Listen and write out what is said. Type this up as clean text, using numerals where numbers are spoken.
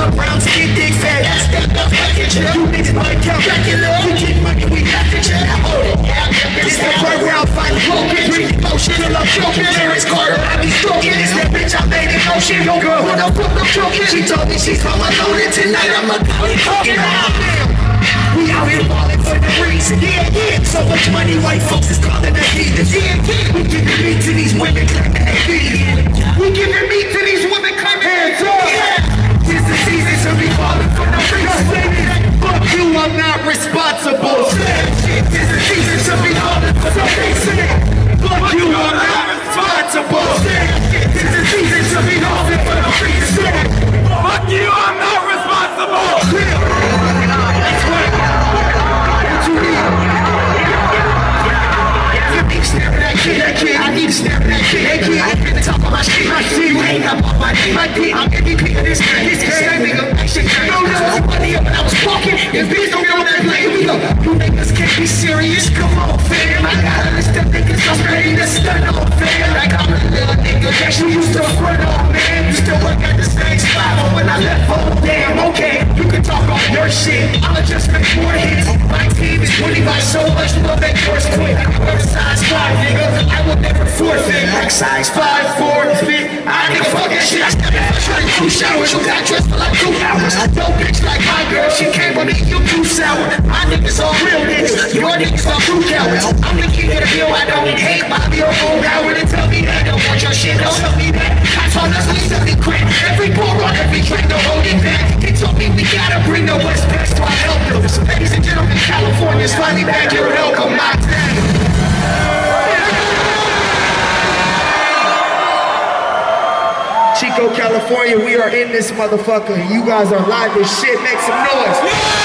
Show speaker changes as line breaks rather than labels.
Chuck Brown, skin dick fat. You niggas might count Dracula. We get money, we laugh at you. This that right round fight broken. Drink emotional, I'm joking. Terrence Carter, I be stroking. This that bitch I made in motion. Yo girl, when I put no joking. She told me she's home alone and tonight I'ma go and talking out. We out here balling for the reason. Yeah, yeah. So much money, white folks is calling the heathens. Yeah, yeah. We giving meat to these women, claiming they vegan. We giving meat to these women, claiming hands up. Yeah. It's the season to be balling for no reason. Fuck you, I'm not responsible. It's the season to be balling for no reason. Fuck you, I'm not responsible. It's the season to be balling for no reason. Fuck you, I'm not responsible. That's right. I need to snap that kid. Hey kid, I get to talk on my shit. You hang up on my dick. I'm MVP of this man. This is saving up action. No, money up when I was walking. If bitch don't know that play, we go. You niggas can't be serious. Come on, fam. I got a list of niggas I'm ready to stun on, fam. Like I'm a little nigga that you used to run on, man. You still work at the same spot, but when I left home, damn, okay. You can talk all your shit. I'ma just make more hits. My team is winning by so much. We'll make yours quick. We're size 5, nigga. I will never forfeit. Like size 5, 4, fit. I ain't fucking shit. I stepped out trying 2 showers. You got dressed for like 2 hours. I don't bitch like my girl. She came on me, you too sour. My niggas all real niggas. Your niggas all true cowards. I'm the king of the hill. I don't hate Bobby or old Howard. And tell me that don't want your shit. Don't tell me that. Cops on us, we 70 grand. Every ball on every train, don't hold it back. He told me we gotta bring the West Coast to our help. So ladies and gentlemen, California's finally back. You're welcome, my town. Chico, California, we are in this motherfucker. You guys are live as shit. Make some noise.